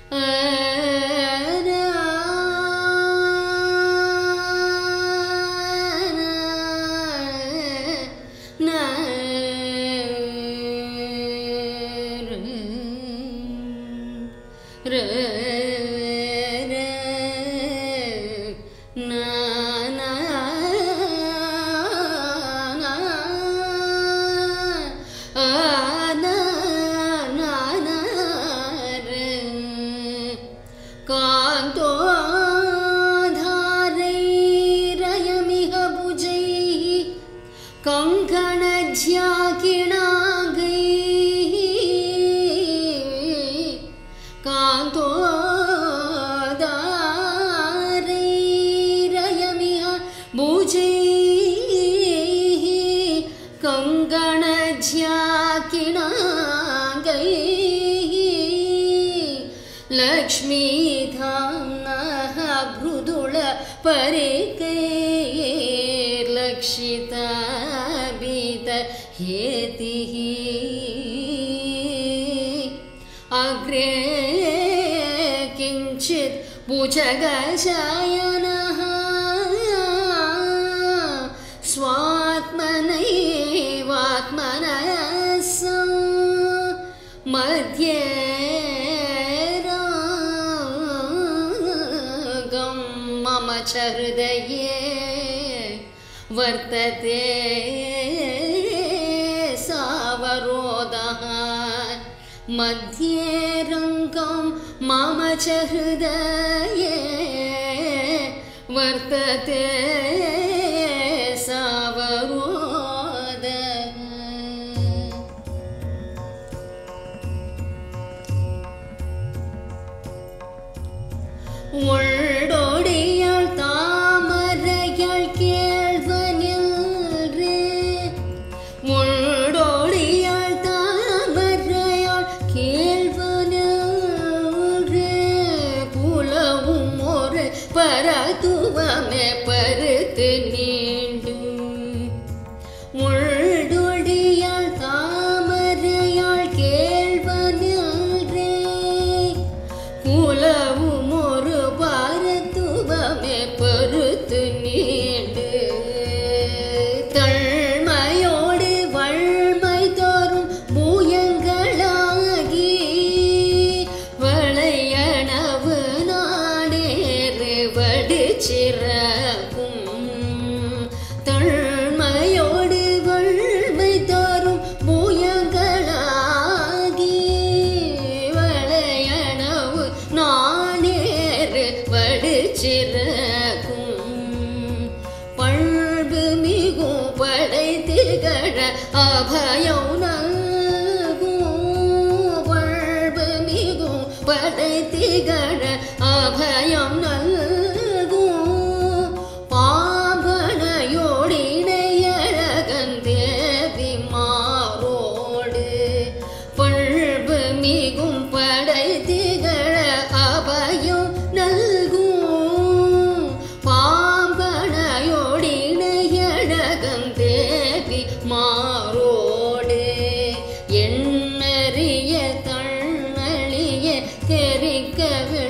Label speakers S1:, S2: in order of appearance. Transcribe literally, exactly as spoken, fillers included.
S1: अग्रे किंचित भुजगशयनः स्वात्मनैवात्मनः मध्ये रागं मम च हृदये वर्तते सावरोधः मध्ये रङ्गं मम च हृदये वर्तते सावरोधः उल्डोडियल् तामरयल् केळ्वनिल्रे उल्डोडियल् तामरयल् केळ्वनिल्रे पुलवुम ओरु परतुवमे परुत्तु नींडु उल्डोडियल् तामरयल् केळ्वनिल्रे पुलवुम ओरु परतुवमे परुत्तु नींडु तळ्मयोडु वळ्मै तोरुम பூயங்களாகி வளையனவு நாடேறு வடுச்சிறக்கும் தள்மையோடு வள்மை தோறும் பூயங்களாகி வளையனவு நாடேறு வடுச்சிறக்கும் பண்பு மிகும் படை திகழ அபயம் நல்கும் பண்பு மிகும் படை திகழ அபயம் நல்கும் பாம்பனையோடிணையழகன் தேவி மாரோடு பண்பு மிகும் படை திகழ அபயம் நல்கும் பாம்பனையோடிணையழகன் தேவி மாரோடு எண்ணறிய தன்னழிய தெரிக்க